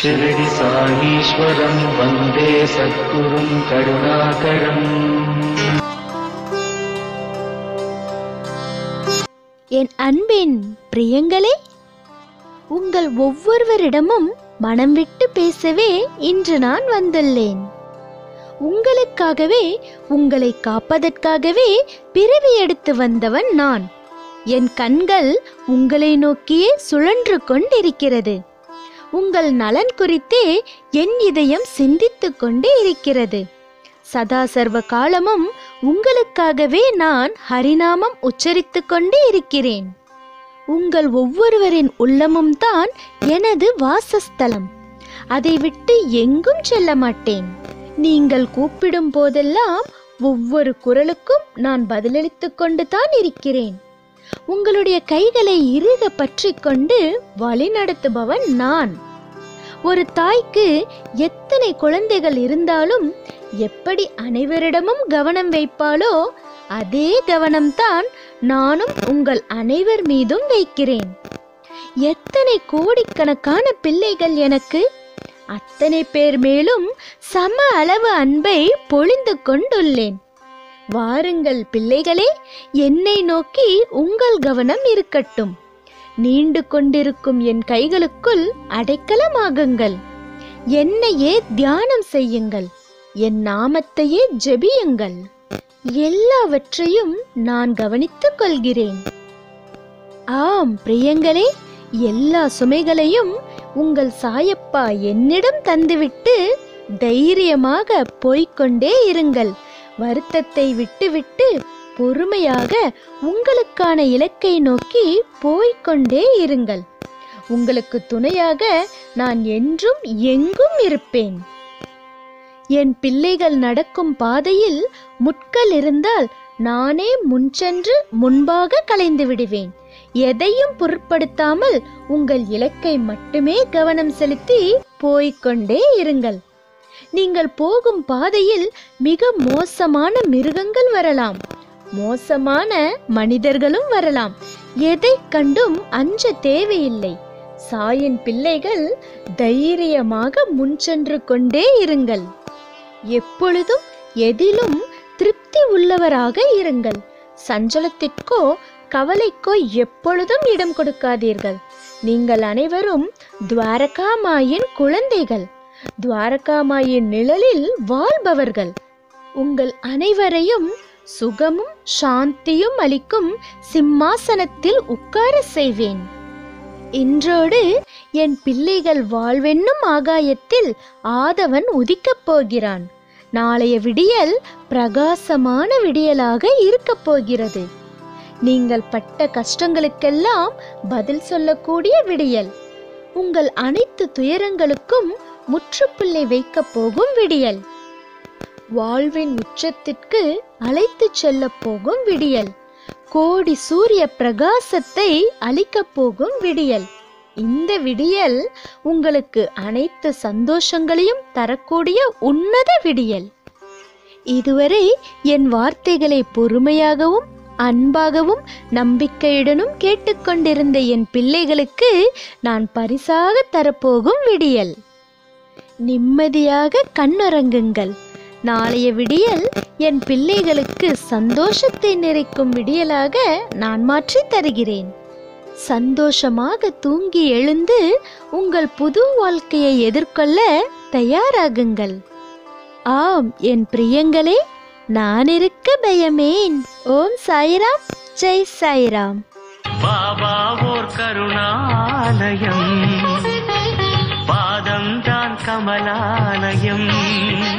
शिरडि साईश्वरं वन्दे सद्गुरुं करुणाकरम्। என் அன்பின் பிரியங்களே, உங்கள் ஒவ்வொருவரிடமும் மனம் விட்டு பேசவே இன்று நான் வந்துள்ளேன். உங்களுக்காகவே, உங்களை காப்பதற்காகவே பிறவி எடுத்து வந்தவன் நான். என் கண்கள் உங்களை நோக்கியே சுழன்று கொண்டிருக்கிறது. உங்கள் நலன் குறித்தே என் இதயம் சிந்தித்து கொண்டே இருக்கிறது. சதா சர்வ காலமும் உங்களுக்காகவே நான் ஹரிநாமம் உச்சரித்து கொண்டே இருக்கிறேன். உங்கள் ஒவ்வொருவரின் உள்ளமும் தான் எனது வாசஸ்தலம். அதை விட்டு எங்கும் செல்ல மாட்டேன். நீங்கள் கூப்பிடும் போதெல்லாம் ஒவ்வொரு குரலுக்கும் நான் பதிலளித்து கொண்டு தான் இருக்கிறேன். உங்களுடைய கைகளை இறுக பற்றி கொண்டு வழி நடத்துபவன் நான். ஒரு தாய்க்கு எத்தனை குழந்தைகள் இருந்தாலும் எப்படி அனைவரிடமும் கவனம் வைப்பாளோ அதே கவனம்தான் நானும் உங்கள் அனைவர் மீதும் வைக்கிறேன். எத்தனை கோடிக்கணக்கான பிள்ளைகள் எனக்கு, அத்தனை பேர் மேலும் சம அளவு அன்பை பொழிந்து கொண்டுள்ளேன். வாருங்கள் பிள்ளைகளே, என்னை நோக்கி உங்கள் கவனம் இருக்கட்டும். நீண்டு கொண்டிருக்கும் என் கைகளுக்குள் அடைக்கலமாகுங்கள். என்னையே தியானம் செய்யுங்கள். என் நாமத்தையே ஜெபியுங்கள். எல்லாவற்றையும் நான் கவனித்துக் கொள்கிறேன். ஆம் பிரியங்களே, எல்லா சுமைகளையும் உங்கள் சாயப்பா என்னிடம் தந்துவிட்டு தைரியமாக போய்கொண்டே இருங்கள். வருத்தத்தை விட்டுவிட்டு பொறுமையாக உங்களுக்கான இலக்கை நோக்கி போய்கொண்டே இருங்கள். உங்களுக்கு துணையாக நான் என்றும் எங்கும் இருப்பேன். என் பிள்ளைகள் நடக்கும் பாதையில் முட்கள் இருந்தால் நானே முன்சென்று முன்பாக களைந்து விடுவேன். எதையும் பொருட்படுத்தாமல் உங்கள் இலக்கை மட்டுமே கவனம் செலுத்தி போய்கொண்டே இருங்கள். நீங்கள் போகும் பாதையில் மிக மோசமான மிருகங்கள் வரலாம், மோசமான மனிதர்களும் வரலாம். எதை கண்டும் அஞ்ச தேவையில்லை. சாயின் பிள்ளைகள் தைரியமாக முன்சென்று கொண்டே இருங்கள். எப்பொழுதும் எதிலும் திருப்தி உள்ளவராக இருங்கள். சஞ்சலத்திற்கோ கவலைக்கோ எப்பொழுதும் இடம் கொடுக்காதீர்கள். நீங்கள் அனைவரும் துவாரகாமாயின் குழந்தைகள், துவாரகாமாயின் நிழலில் வாழ்பவர்கள். உங்கள் அனைவரையும் சுகமும் சாந்தியும் அளிக்கும் சிம்மாசனத்தில் உட்கார செய்வேன். இன்றோடு என் பிள்ளைகள் வாழ்வென்னும் ஆகாயத்தில் ஆதவன் உதிக்கப் போகிறான். நாளைய விடியல் பிரகாசமான விடியலாக இருக்கப் போகிறது. நீங்கள் பட்ட கஷ்டங்களுக்கெல்லாம் பதில் சொல்லக்கூடிய விடியல். உங்கள் அனைத்து துயரங்களுக்கும் முற்றுப்புள்ளி வைக்கப் போகும் விடியல். வாழ்வின் உச்சத்திற்கு அழைத்து செல்ல போகும் விடியல். கோடி சூரிய பிரகாசத்தை அளிக்கப் போகும் விடியல். இந்த விடியல் உங்களுக்கு அனைத்து சந்தோஷங்களையும் தரக்கூடிய உன்னத விடியல். இதுவரை என் வார்த்தைகளை பொறுமையாகவும் அன்பாகவும் நம்பிக்கையுடனும் கேட்டுக்கொண்டிருந்த என் பிள்ளைகளுக்கு நான் பரிசாக தரப்போகும் விடியல். நிம்மதியாக கண்ணுறங்குங்கள். நாளைய விடியல் என் பிள்ளைகளுக்கு சந்தோஷத்தை நிறைக்கும் விடியலாக நான் மாற்றி தருகிறேன். சந்தோஷமாக தூங்கி எழுந்து உங்கள் புது வாழ்க்கையை எதிர்கொள்ள தயாராகுங்கள். ஆம் என் பிரியங்களே, நான் இருக்க பயமேன். ஓம் சாய்ராம், ஜெய் சாய்ராம். பாபா ஓர் கருணாலயம், பாதம் தான் கமலாலயம்.